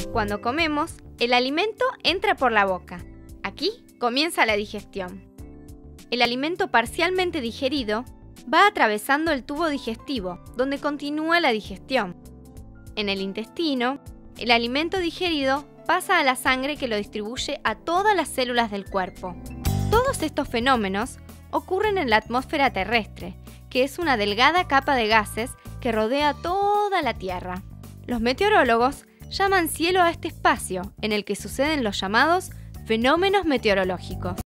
Cuando comemos, el alimento entra por la boca. Aquí comienza la digestión. El alimento parcialmente digerido va atravesando el tubo digestivo, donde continúa la digestión. En el intestino, el alimento digerido pasa a la sangre que lo distribuye a todas las células del cuerpo. Todos estos fenómenos ocurren en la atmósfera terrestre, que es una delgada capa de gases que rodea toda la Tierra. Los meteorólogos llaman cielo a este espacio en el que suceden los llamados fenómenos meteorológicos.